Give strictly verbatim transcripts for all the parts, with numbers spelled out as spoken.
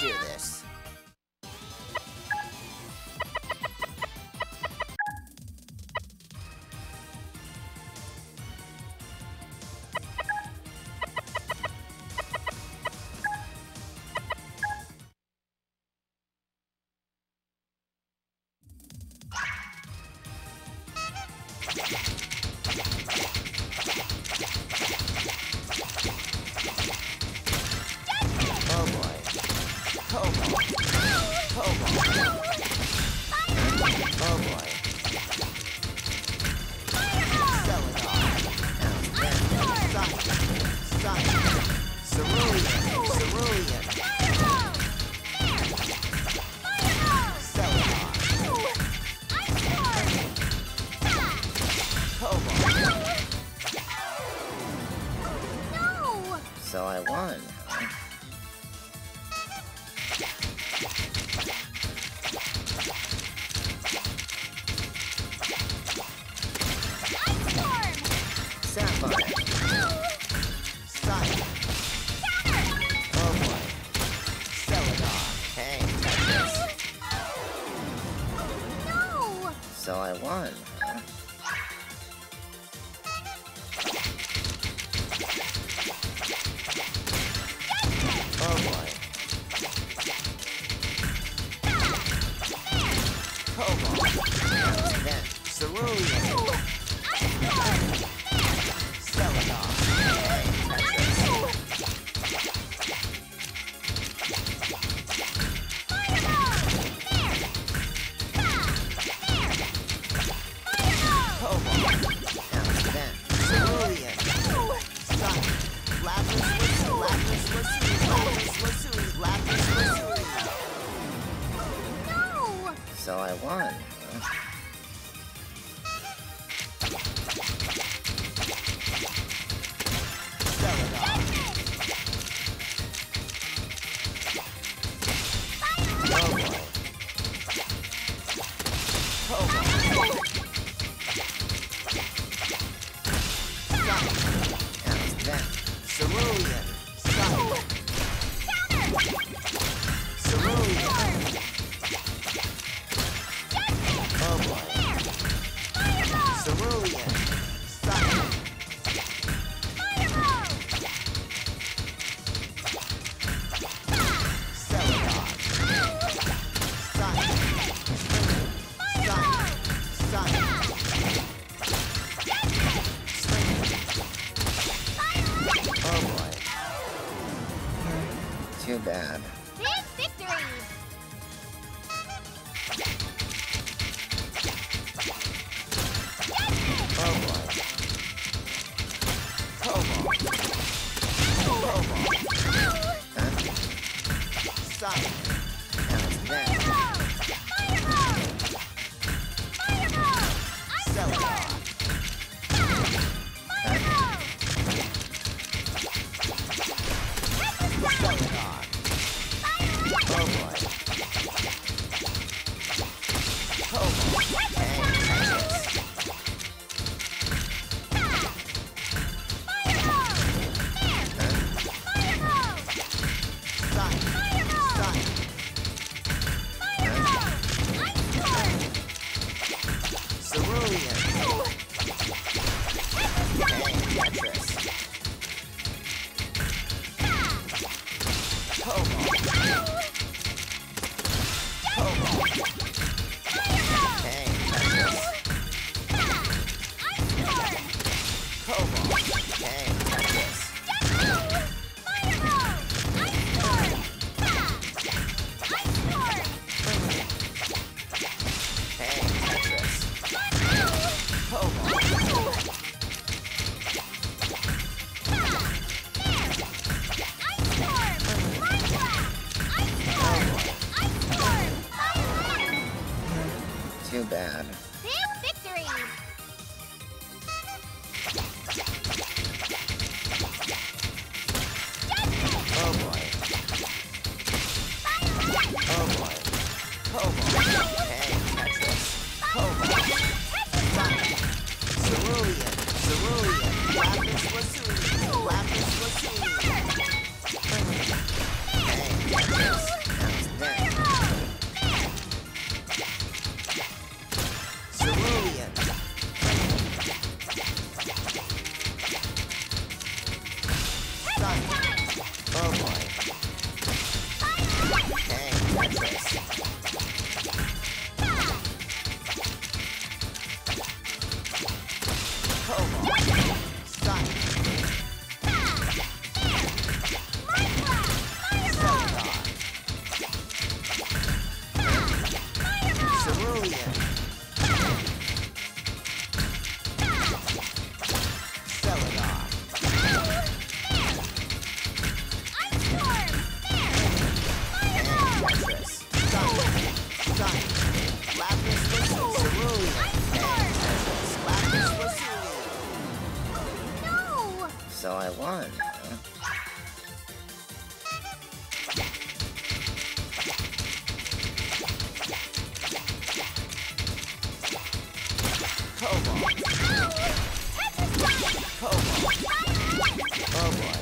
do this. Oh boy. Oh boy. Oh boy. Oh boy. Sell it off. Sun. Sun. Cerulean. Cerulean. Sell it off. Oh boy. No! So I won. Sapphire. Sun. Oh boy. Sell it off. Hey, Tetris. No! So I won. Oh boy. Oh boy. Then, Cerulean. Sell it off. Hey, Tetris. Oh boy. Then, Cerulean. Sun. Lapis lazuli. Lapis lazuli. Lapis lazuli. Lapis lazuli. No! So I won. Sell it off. Oh boy. Oh boy. Sun. And then, Cerulean. Sun. Cerulean. Oh boy. Cerulean. Sun. Sell it off. Sun. Sun. Sun. Oh boy. Too bad. Big victory! Oh boy. Oh boy. Oh boy. Huh? Sun. And then, sell it off. Huh? Sell it off. Oh boy. Oh boy. Hey, Tetris. Sun. Sun. Cerulean. Hey, Tetris. Oh boy. Oh boy. Hey, Tetris. Oh boy. Hey, Tetris. Hey, Tetris. Oh boy. Too bad. Big victory! Oh boy. Oh boy. Oh boy. Hey, Tetris. Oh boy. Sun. Cerulean. Cerulean. Lapis lazuli. Lapis lazuli. Hey, Tetris. So I won, huh? Oh boy. Oh boy.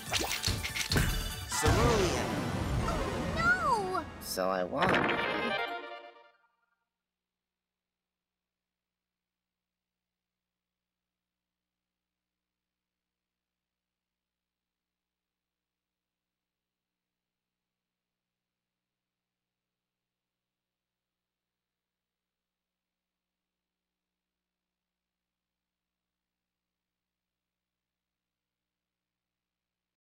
So I won.